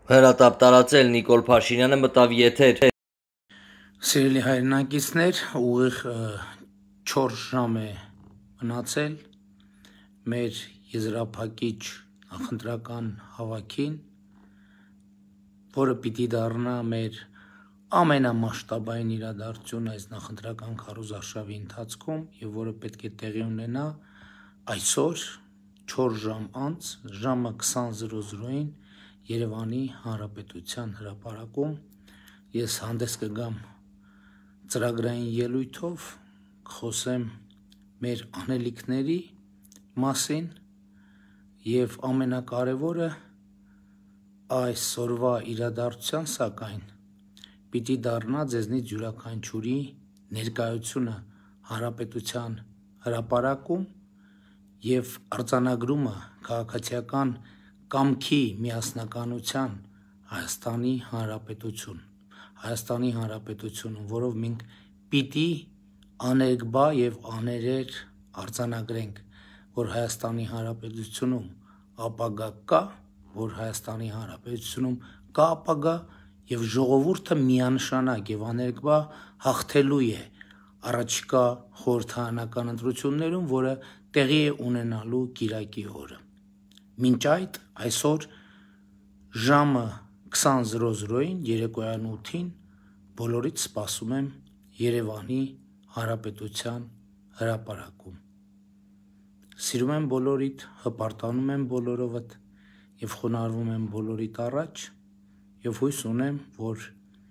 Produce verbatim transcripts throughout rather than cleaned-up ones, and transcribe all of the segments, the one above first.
Հրատապ տարածել Նիկոլ Փաշինյանը մտավ եթեր։ Սիրելի հայրենակիցներ, ուղիղ չորս ժամ է մնացել մեր եզրափակիչ նախընտրական հավաքին, որը պիտի դառնա մեր ամենամասշտաբային իրադարձությունը այս նախընտրական քարոզարշավի ընթացքում եւ որը պետք է տեղի ունենա այսօր չորս ժամ անց ժամը քսան զրո զրոին Երևանի Հանրապետության հրապարակում ես հանդես կգամ ծրագրային ելույթով, կխոսեմ մեր անելիքների մասին եւ ամենակարևորը այսօրվա իրադարձության սակայն պիտի դառնա ձեզնից յուրաքանչյուրի ներկայությունը Հանրապետության հրապարակում եւ արձանագրումը քաղաքացիական կամքի միասնականության Հայաստանի Հանրապետություն, Հայաստանի Հանրապետությունում, որով մենք պիտի աներկբա եւ աներեր արձանագրենք, որ Հայաստանի Հանրապետությունում ապագա կա, որ Հայաստանի Հանրապետությունում կա ապագա եւ ժողովուրդը միանշանակ եւ աներկբա հաղթելու է առաջիկա խորհրդարանական ընտրություններում, որը տեղի է ունենալու կիրակի օրը։ Մինչ այդ այսօր ժամը քսան զրո զրոին երեկոյան ութին բոլորից սպասում եմ Երևանի Հանրապետության հրապարակում։ Սիրում եմ բոլորիդ, հպարտանում եմ բոլորովդ եւ խոնարհվում եմ բոլորիդ առաջ եւ հույս ունեմ, որ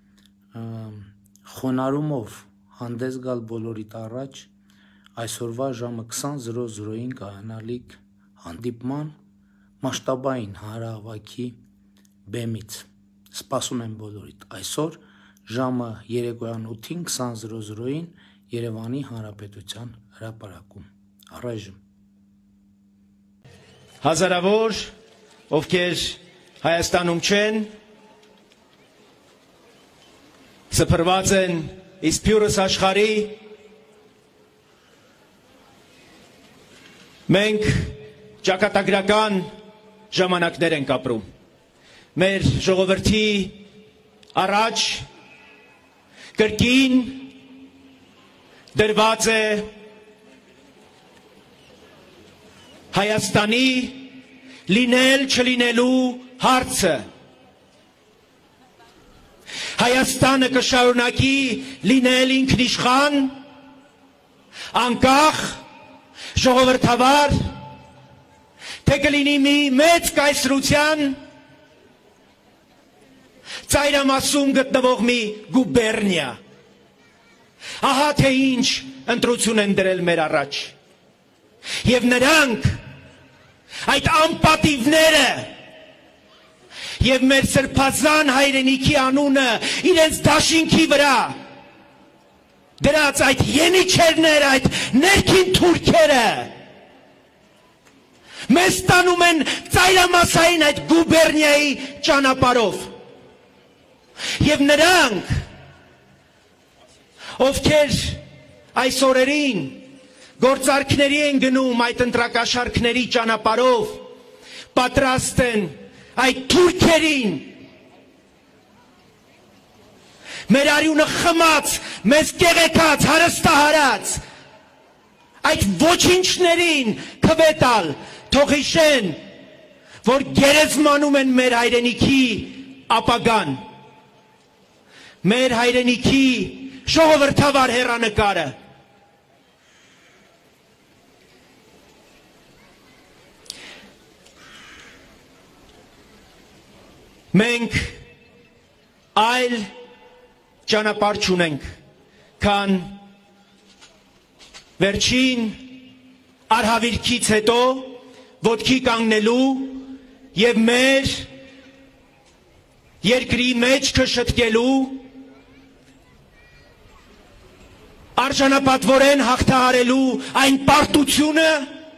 խոնարհումով հանդես գալ բոլորիդ առաջ այսօրվա ժամը քսան զրո զրոին կայանալիք հանդիպման մասշտաբային հանրահավաքի բեմից։ Սպասում եմ բոլորիդ այսօր ժամը երեկոյան ութին քսան զրո զրոին Երևանի Հանրապետության հրապարակում։ Առայժմ հազարավոր ովքեր Հայաստանում չեն, սփռված են իսպյուրս աշխարհի, մենք ճակատագրական ժամանակներ ենք ապրում։ Մեր ժողովրդի առաջ կրկին դրված է Հայաստանի լինել չլինելու հարցը։ Հայաստանը կշարունակի լինել ինքնիշխան, անկախ, ժողովրդավար, թե կլինի մի մեծ կայսրության ծայրամասում գտնվող մի գուբերնիա։ Ահա թե ինչ ընտրություն են դրել մեր առաջ։ Եվ նրանք, այդ անպատիվները, եւ մեր սրբազան հայրենիքի անունը իրենց դաշինքի վրա դրած այդ ենիչերները, այդ ներքին թուրքերը մեզ տանում են ծայրամասային այդ գուբերնիայի ճանապարհով։ Եվ նրանք, ովքեր այս օրերին գործարքների են գնում այդ ընտրակաշարքների ճանապարհով, պատրաստ են այդ թուրքերին մեր արյունը խմած, մեզ կեղեքած, հարստահարած այդ ոչինչներին քվետալ, թող հիշեն, որ գերեզմանում են մեր հայրենիքի ապագան, մեր հայրենիքի ժողովրդավար հեռանկարը։ Մենք այլ ճանապարհ չունենք, քան վերջին արհավիրքից հետո ոտքի կանգնելու եւ մեր երկրի մեջքը շտկելու, արժանապատվորեն հաղթահարելու այն պարտությունը,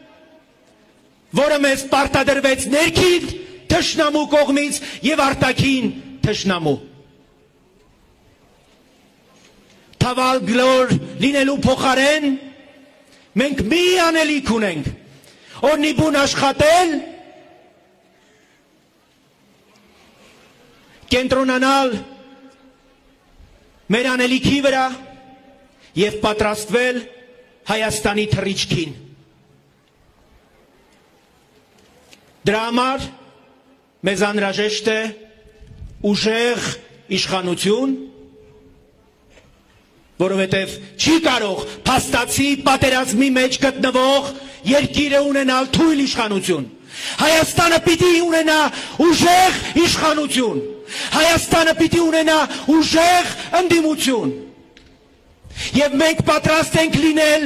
որը մեզ պարտադրվեց ներքին թշնամու կողմից եւ արտաքին թշնամու։ Թավալ գլոր լինելու փոխարեն մենք մի անելիք ունենք, օրնի բուն աշխատել կենտրոնանալ մեր անելիքի վրա եւ պատրաստվել Հայաստանի թռիչքին։ Դրա համար մեզ անհրաժեշտ է ուժեղ իշխանություն, որովհետև չի կարող փաստացի պատերազմի մեջ գտնվող երկիրը ունենալ թույլ իշխանություն։ Հայաստանը պիտի ունենա ուժեղ իշխանություն։ Հայաստանը պիտի ունենա ուժեղ ընդդիմություն։ Եվ մենք պատրաստ ենք լինել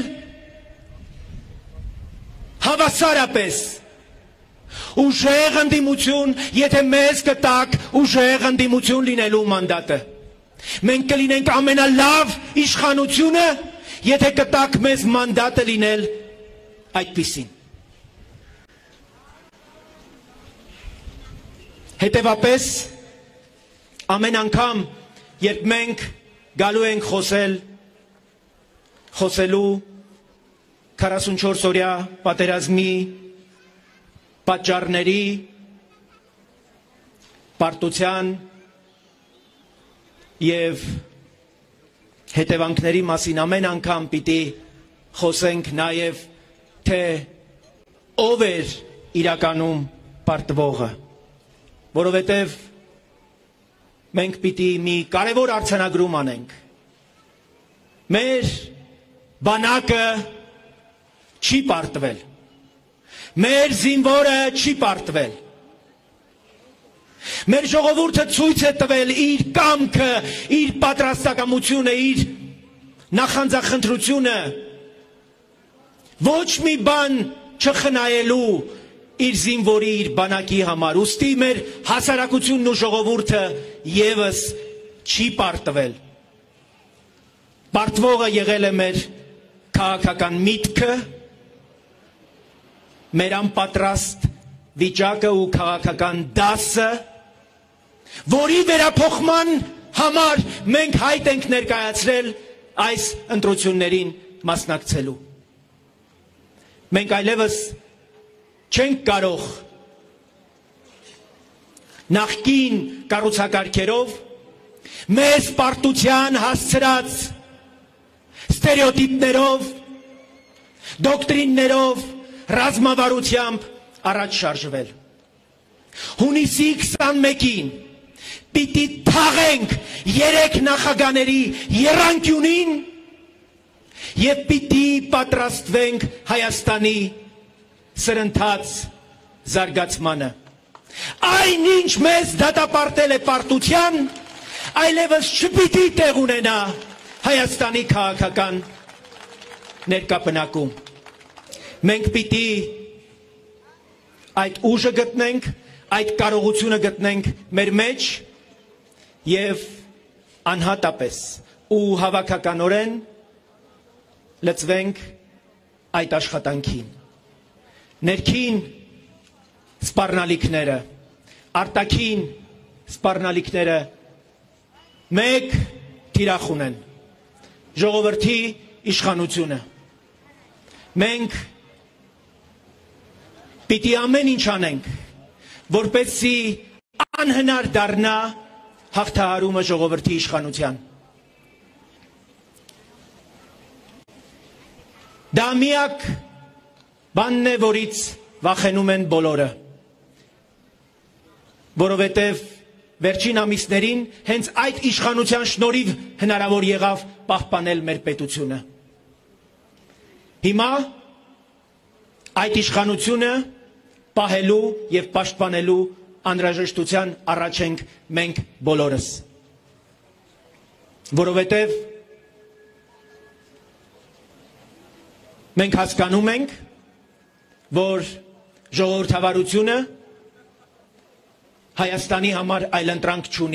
հավասարապես ուժեղ ընդդիմություն, եթե մեզ կտակ ուժեղ ընդդիմություն լինելու մանդատը։ Մենք կլինենք ամենալավ իշխանությունը, եթե կտակ մեզ մանդատը լինել այդպիսին։ Հետևապես, ամեն անգամ, երբ մենք գալու ենք խոսել, խոսելու քառասունչորս օրյա պատերազմի պատճառների, պարտության և հետևանքների մասին ամեն անգամ պիտի խոսենք նաև, թե ով էր իրականում պարտվողը, որովհետև մենք պիտի մի կարևոր արձանագրում անենք։ Մեր բանակը չի պարտվել, մեր զինվորը չի պարտվել, մեր ժողովուրդը ցույց է տվել իր կամքը, իր պատրաստակամությունը, իր նախանձախնդրությունը, ոչ մի բան չխնայելու իր զինվորի, իր բանակի համար։ Ուստի մեր հասարակությունն ու ժողովուրդը ևս չի պարտվել։ Պարտվողը եղել է մեր քաղաքական միտքը, մեր անպատրաստ վիճակը ու քաղաքական դասը, որի վերափոխման համար մենք հայտ ենք ներկայացրել այս ընտրություններին մասնակցելու։ Մենք այլևս չենք կարող նախկին կառուցակարգերով մեզ պարտության հասցրած ստերեոտիպներով, դոկտրիններով, ռազմավարությամբ առաջ շարժվել։ Հունիսի քսանմեկին պիտի թաղենք երեք նախագաների եռանկյունին և պիտի պատրաստվենք Հայաստանի սրընթաց զարգացմանը։ Այն ինչ մեզ դատապարտել է պարտության, այլևս չպիտի տեղ ունենա Հայաստանի քաղաքական ներկապնակում։ Մենք պիտի այդ ուժը գտնենք, այդ կարողությունը գտնենք մեր մեջ և անհատապես ու հավաքականորեն լծվենք այդ աշխատանքին։ Ներքին սպառնալիքները, արտաքին սպառնալիքները մեկ թիրախ ունեն՝ ժողովրդի իշխանությունը։ Մենք պիտի ամեն ինչ անենք, որպեսզի անհնար դառնա հաղթահարումը ժողովրդի իշխանության։ Դա միակ բանն է, որից վախենում են բոլորը, որովհետև վերջին ամիսներին հենց այդ իշխանության շնորհիվ հնարավոր եղավ պահպանել մեր պետությունը։ Հիմա այդ իշխանությունը պահելու և պաշտպանելու անհրաժեշտության առաջ ենք մենք բոլորս, որովհետև մենք հասկանում ենք, որ ժողովրդավարությունը Հայաստանի համար այլընտրանք չունի։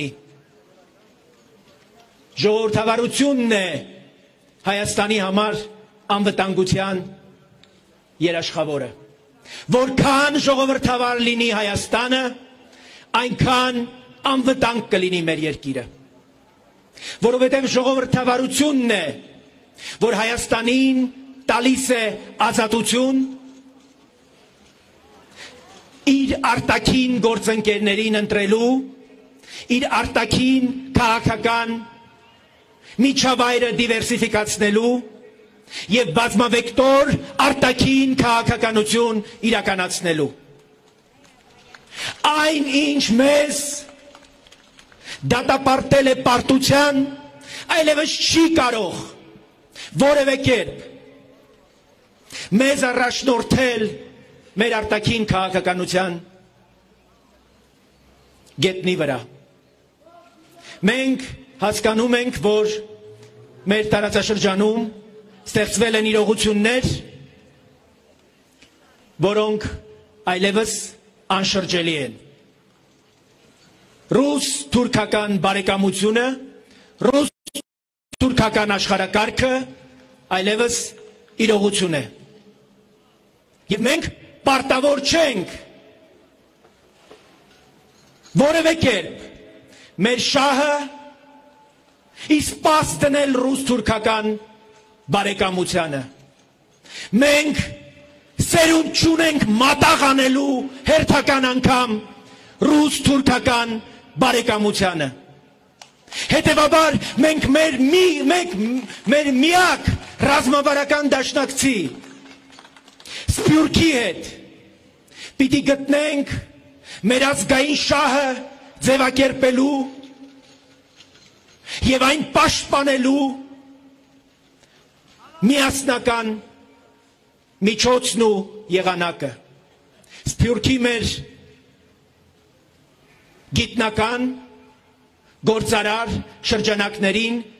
Ժողովրդավարությունն է Հայաստանի համար անվտանգության երաշխավորը։ Որքան ժողովրդավար լինի Հայաստանը, այնքան անվտանգ կլինի մեր երկիրը։ Որովհետև ժողովրդավարությունն է, որ Հայաստանին տալիս է ազատություն, իր արտաքին գործընկերներին ընտրելու իր արտաքին քաղաքական միջավայրը դիվերսիֆիկացնելու եւ բազմավեկտոր արտաքին քաղաքականություն իրականացնելու։ Այն ինչ մեզ դատապարտել է պարտության, այլևս չի կարող որևէ կերպ մեզ առաջնորդել մեր արտաքին քաղաքականության գետնի վրա։ Մենք հասկանում ենք, որ մեր տարածաշրջանում ստեղծվել են իրողություններ, որոնք այլևս անշրջելի են։ Ռուս-թուրքական բարեկամությունը, ռուս-թուրքական աշխարհակարգը այլևս իրողություն է։ Եվ մենք պարտավոր չենք որևէ կերպ մեր շահը իսպաս դնել ռուս-թուրքական բարեկամությանը։ Մենք սերունդ չունենք մատաղ անելու հերթական անգամ ռուս-թուրքական բարեկամությանը։ Հետևաբար մենք մեր մի մեկ մեր միակ ռազմավարական դաշնակցի Սփյուռքի հետ պիտի գտնենք մեր ազգային շահը ձևակերպելու եւ այն պաշտպանելու միասնական միջոցն ու եղանակը։ Սփյուռքի մեր գիտնական գործարար շրջանակներին